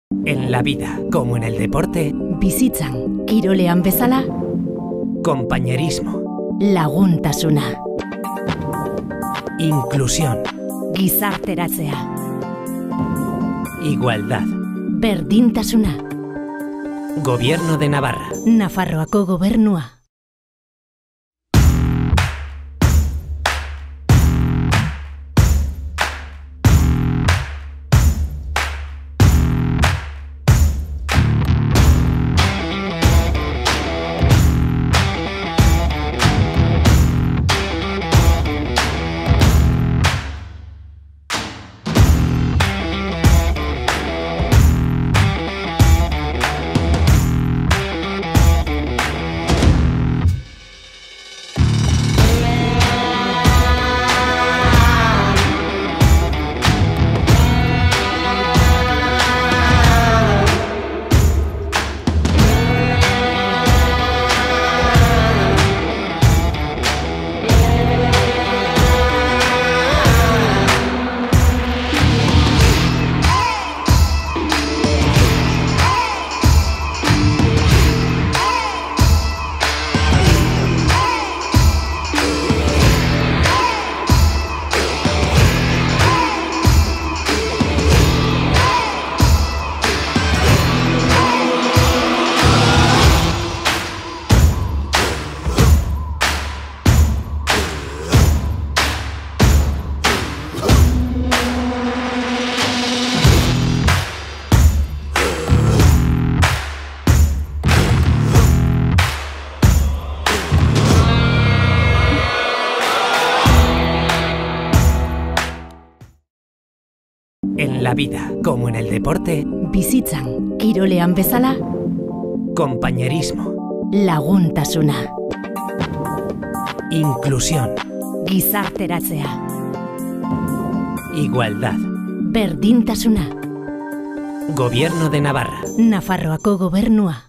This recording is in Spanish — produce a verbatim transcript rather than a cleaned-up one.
En la vida, como en el deporte, bizitzan, kirolean bezala, compañerismo, laguntasuna, inclusión, gizarteratzea, igualdad, berdintasuna, Gobierno de Navarra, Nafarroako gobernua. En la vida, como en el deporte, bizitzan, kirolean bezala, compañerismo, laguntasuna, inclusión, gizarteratzea, igualdad, berdintasuna, Gobierno de Navarra, Nafarroako gobernua.